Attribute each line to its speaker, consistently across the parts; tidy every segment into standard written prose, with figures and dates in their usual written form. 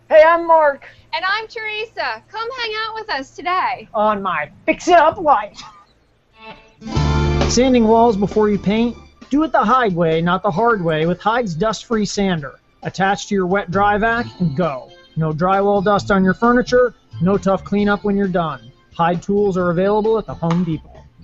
Speaker 1: Hey, I'm Mark.
Speaker 2: And I'm Teresa. Come hang out with us today
Speaker 1: On my Fix It Up life.
Speaker 3: Sanding walls before you paint? Do it the Hyde way, not the hard way, with Hyde's dust-free sander. Attach to your wet dry vac and go. No drywall dust on your furniture, no tough cleanup when you're done. Hyde tools are available at the Home Depot.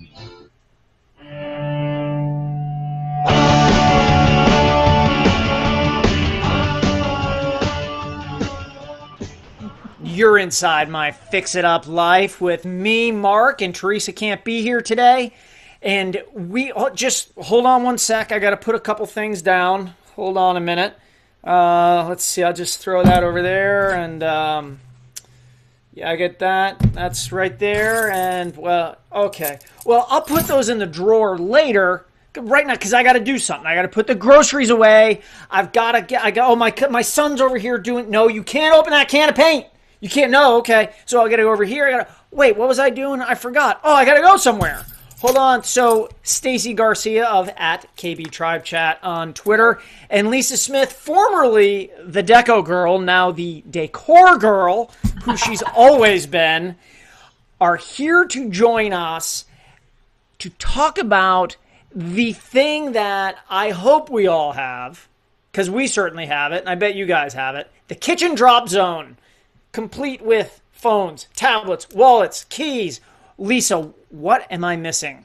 Speaker 4: You're inside my Fix It Up life with me, Mark, and Teresa can't be here today. And we just hold on one sec. I got to put a couple things down. Hold on a minute. Let's see. I'll just throw that over there. And yeah, I get that. That's right there. And well, okay. Well, I'll put those in the drawer later. Right now, because I got to do something. I got to put the groceries away. I've got to get. Oh, my son's over here doing. No, you can't open that can of paint. You can't. No, okay. So I got to go over here. I got to wait. What was I doing? I forgot. Oh, I got to go somewhere. Hold on. So Stacy Garcia of @KB Tribe Chat on Twitter and Lisa Smith, formerly the Deco Girl, now the Decor Girl, who she's always been, are here to join us to talk about the thing that I hope we all have, because we certainly have it, and I bet you guys have it, the kitchen drop zone, complete with phones, tablets, wallets, keys. Lisa, what am I missing?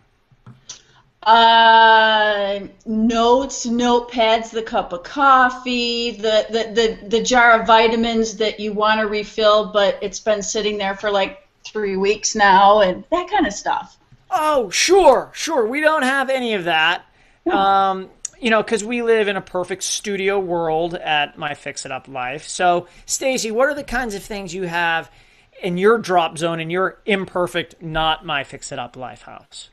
Speaker 5: Notes, notepads, the cup of coffee, the jar of vitamins that you want to refill, but it's been sitting there for like 3 weeks now, and that kind of stuff.
Speaker 4: Oh, sure. We don't have any of that. Because we live in a perfect studio world at my Fix It Up life. So, Stacy, what are the kinds of things you have in your drop zone, in your imperfect, not my Fix It Up life house?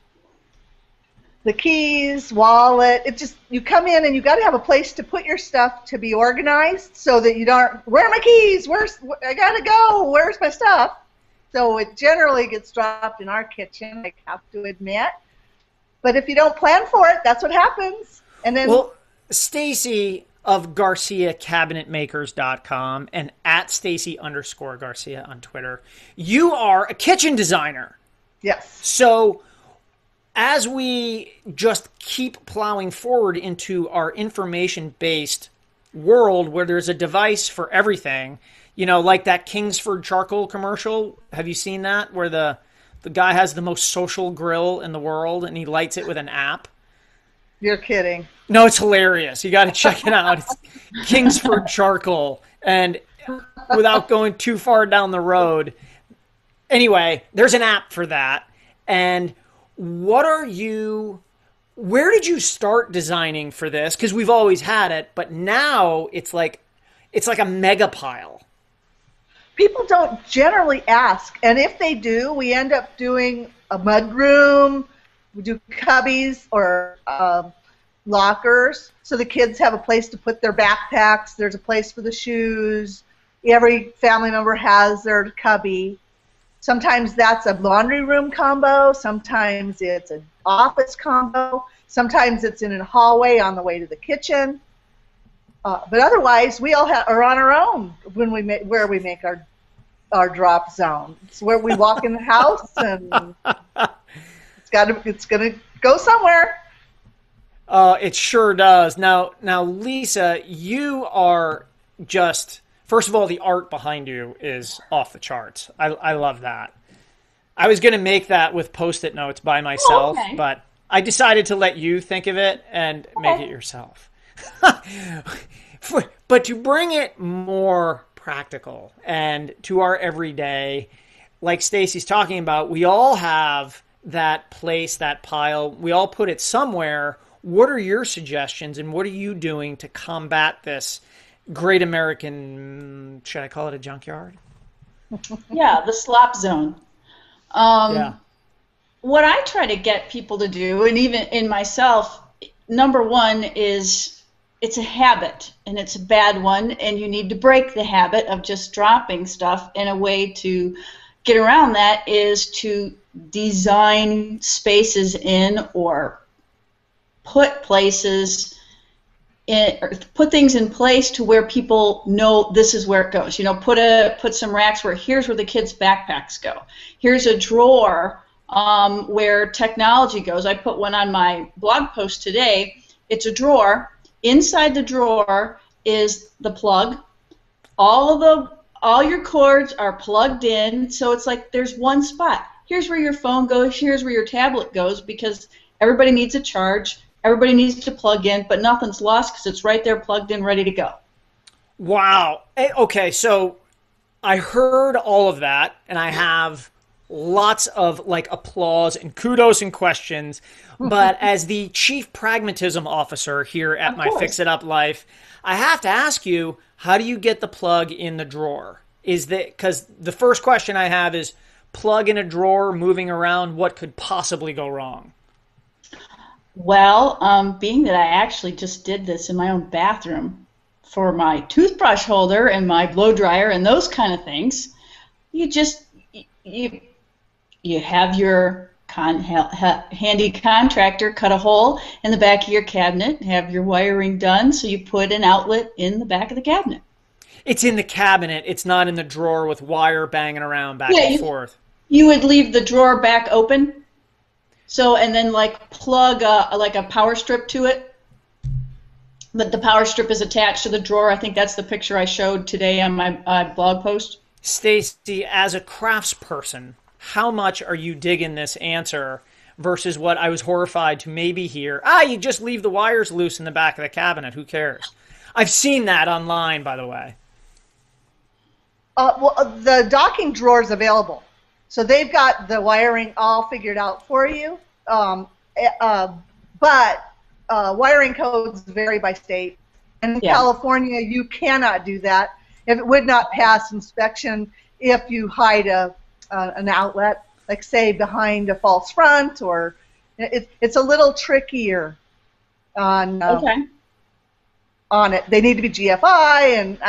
Speaker 6: The keys, wallet, you come in and you got to have a place to put your stuff to be organized so that you don't, where are my keys? I got to go. Where's my stuff? So it generally gets dropped in our kitchen, I have to admit. But if you don't plan for it, that's what happens. And then,
Speaker 4: well, Stacy of GarciaCabinetMakers.com and @Stacy_Garcia on Twitter, you are a kitchen designer.
Speaker 6: Yes.
Speaker 4: So as we just keep plowing forward into our information-based world where there's a device for everything, like that Kingsford charcoal commercial. Have you seen that? Where the guy has the most social grill in the world and he lights it with an app.
Speaker 6: You're kidding.
Speaker 4: No, it's hilarious. You got to check it out. It's Kingsford charcoal. And without going too far down the road, anyway, there's an app for that. And where did you start designing for this? Because we've always had it, but now it's like a mega pile.
Speaker 6: People don't generally ask, and if they do, we end up doing a mud room, we do cubbies or lockers, so the kids have a place to put their backpacks, there's a place for the shoes, every family member has their cubby. Sometimes that's a laundry room combo, sometimes it's an office combo, sometimes it's in a hallway on the way to the kitchen. But otherwise, we all are on our own when where we make our drop zone. It's where we walk in the house, and it's gonna go somewhere.
Speaker 4: It sure does. Now, Lisa, you are just, first of all, the art behind you is off the charts. I love that. I was going to make that with Post-it notes by myself, but I decided to let you think of it and make it yourself. But to bring it more practical and to our everyday, like Stacy's talking about, we all have that place, that pile. We all put it somewhere. What are your suggestions and what are you doing to combat this great American, should I call it a junkyard?
Speaker 5: Yeah, the slop zone.
Speaker 4: Yeah.
Speaker 5: What I try to get people to do, and even in myself, number one is it's a habit, and it's a bad one, and you need to break the habit of just dropping stuff. And a way to get around that is to design spaces in or put places put things in place to where people know this is where it goes. You know, put some racks where here's where the kids' backpacks go. Here's a drawer where technology goes. I put one on my blog post today. It's a drawer. Inside the drawer is the plug. All your cords are plugged in, so it's like there's one spot. Here's where your phone goes. Here's where your tablet goes, because everybody needs a charge. Everybody needs to plug in, but nothing's lost because it's right there plugged in, ready to go.
Speaker 4: Wow. Okay, so I heard all of that, and I have lots of like applause and kudos and questions. But as the chief pragmatism officer here at my Fix It Up Life, I have to ask you, how do you get the plug in the drawer? Is that because the first question I have is plug in a drawer moving around, what could possibly go wrong?
Speaker 5: Well, being that I actually just did this in my own bathroom for my toothbrush holder and my blow dryer and those kind of things, you have your handy contractor cut a hole in the back of your cabinet, have your wiring done, so you put an outlet in the back of the cabinet.
Speaker 4: It's in the cabinet. It's not in the drawer with wire banging around back and forth.
Speaker 5: You would leave the drawer back open, and then like plug like a power strip to it. But the power strip is attached to the drawer. I think that's the picture I showed today on my blog post.
Speaker 4: Stacy, as a craftsperson, how much are you digging this answer versus what I was horrified to maybe hear? You just leave the wires loose in the back of the cabinet. Who cares? I've seen that online, by the way.
Speaker 6: Well, the docking drawer is available. So they've got the wiring all figured out for you. But wiring codes vary by state. And in California, you cannot do that. If it would not pass inspection if you hide an outlet, like say behind a false front, or it's a little trickier on it. They need to be GFI, and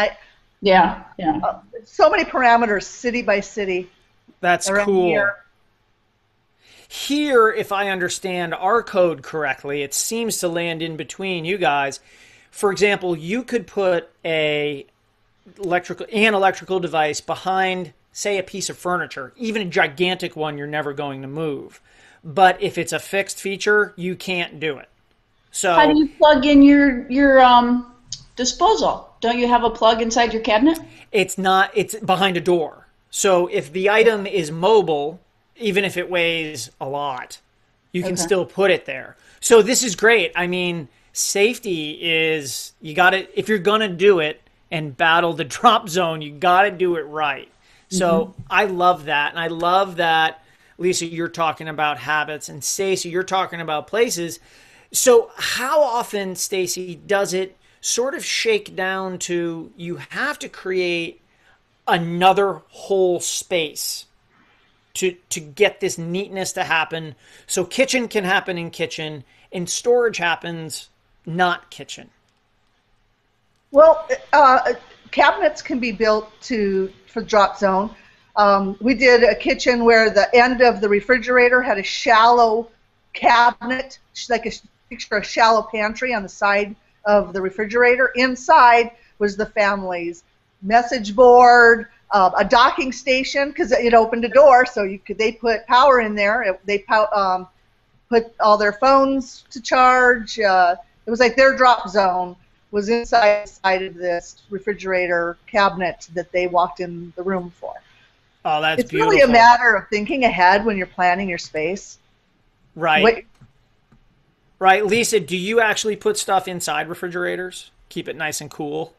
Speaker 6: so many parameters, city by city.
Speaker 4: That's cool. Here, if I understand our code correctly, it seems to land in between you guys. For example, you could put an electrical device behind, say, a piece of furniture, even a gigantic one you're never going to move. But if it's a fixed feature, you can't do it. So
Speaker 5: how do you plug in your disposal? Don't you have a plug inside your cabinet?
Speaker 4: It's behind a door. So if the item is mobile, even if it weighs a lot, you can still put it there. So this is great. I mean, safety is, if you're going to do it and battle the drop zone, you got to do it right. So I love that. And I love that, Lisa, you're talking about habits, and Stacy, you're talking about places. So how often, Stacy, does it sort of shake down to you have to create another whole space to get this neatness to happen? So kitchen can happen in kitchen, and storage happens not kitchen.
Speaker 6: Well, cabinets can be built for drop zone. We did a kitchen where the end of the refrigerator had a shallow cabinet, like picture a shallow pantry on the side of the refrigerator. Inside was the family's message board, a docking station, because it opened a door, so they put power in there. They put all their phones to charge. It was like their drop zone was inside of this refrigerator cabinet that they walked in the room for.
Speaker 4: Oh, that's beautiful.
Speaker 6: It's really a matter of thinking ahead when you're planning your space.
Speaker 4: Right. Right. Lisa, do you actually put stuff inside refrigerators? Keep it nice and cool?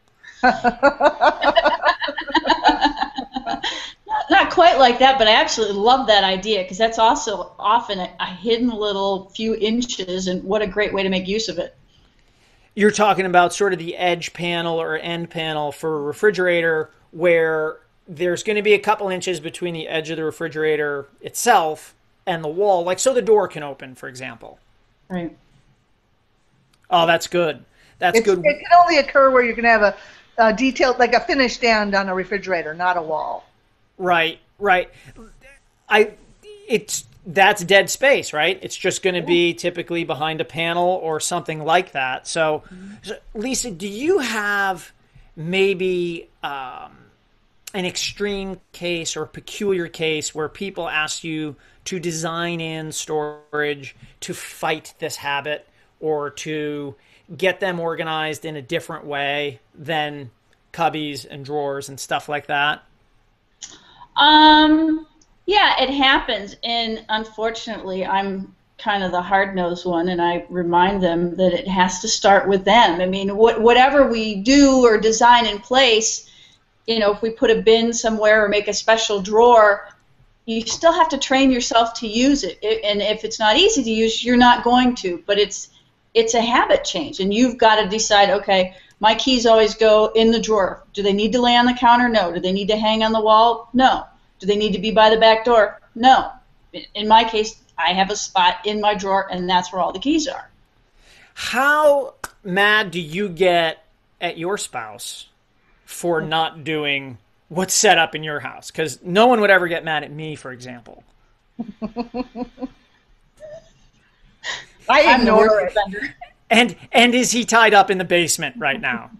Speaker 5: Not quite like that, but I actually love that idea, because that's also often a hidden little few inches, and what a great way to make use of it.
Speaker 4: You're talking about sort of the edge panel or end panel for a refrigerator, where there's going to be a couple inches between the edge of the refrigerator itself and the wall, like so the door can open, for example.
Speaker 5: Right.
Speaker 4: Oh, that's good. That's good.
Speaker 6: It can only occur where you're going to have a detailed, like a finished stand on a refrigerator, not a wall.
Speaker 4: Right, right. that's dead space, right? It's just going to be typically behind a panel or something like that. So Lisa, do you have maybe an extreme case or peculiar case where people ask you to design in storage to fight this habit or to get them organized in a different way than cubbies and drawers and stuff like that?
Speaker 5: Yeah, it happens, and unfortunately, I'm kind of the hard-nosed one, and I remind them that it has to start with them. I mean, whatever we do or design in place, you know, if we put a bin somewhere or make a special drawer, you still have to train yourself to use it. And if it's not easy to use, you're not going to. But it's a habit change, and you've got to decide, okay, my keys always go in the drawer. Do they need to lay on the counter? No. Do they need to hang on the wall? No. Do they need to be by the back door? No. In my case, I have a spot in my drawer, and that's where all the keys are.
Speaker 4: How mad do you get at your spouse for not doing what's set up in your house? Because no one would ever get mad at me, for example.
Speaker 6: I ignore it.
Speaker 4: And is he tied up in the basement right now?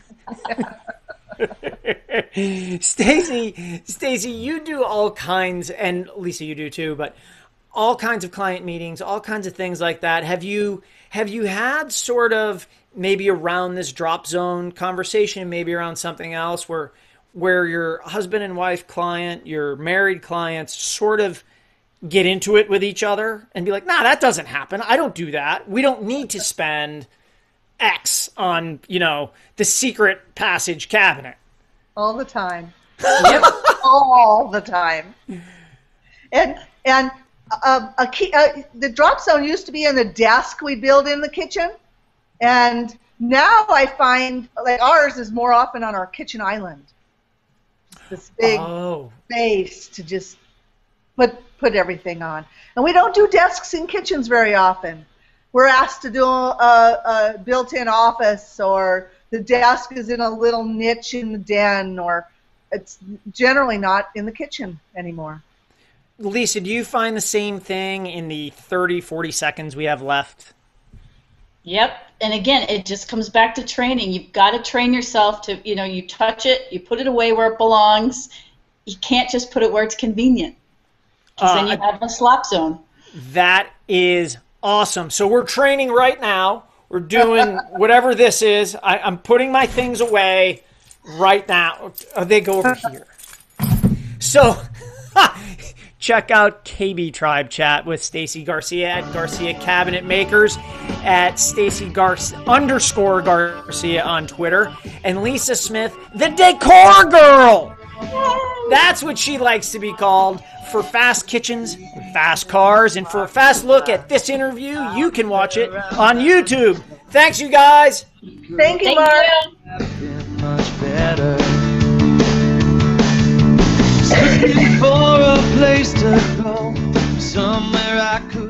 Speaker 4: Stacy, you do all kinds, and Lisa, you do too, but all kinds of client meetings, all kinds of things like that. Have you had sort of maybe around this drop zone conversation, maybe around something else where your husband and wife client, your married clients sort of get into it with each other and be like, nah, that doesn't happen. I don't do that. We don't need to spend X on, the secret passage cabinet.
Speaker 6: All the time.
Speaker 5: Yep.
Speaker 6: All the time. And a key, the drop zone used to be in the desk we build in the kitchen, and now I find like ours is more often on our kitchen island. This big space to just put everything on. And we don't do desks in kitchens very often. We're asked to do a built-in office, or the desk is in a little niche in the den, or it's generally not in the kitchen anymore.
Speaker 4: Lisa, do you find the same thing in the 30, 40 seconds we have left?
Speaker 5: Yep. And again, it just comes back to training. You've got to train yourself to, you touch it, you put it away where it belongs. You can't just put it where it's convenient. Because then you have a slop zone.
Speaker 4: That is awesome. So we're training right now. We're doing whatever this is. I'm putting my things away right now. Oh, they go over here. So check out KB Tribe Chat with Stacy Garcia at Garcia Cabinet Makers, at Stacy_Garcia on Twitter, and Lisa Smith, the Decor Girl. That's what she likes to be called, for fast kitchens and fast cars. And for a fast look at this interview, you can watch it on YouTube. Thanks, you guys.
Speaker 6: Thank you, Mark.
Speaker 7: Much better. Looking for a place to go, somewhere I could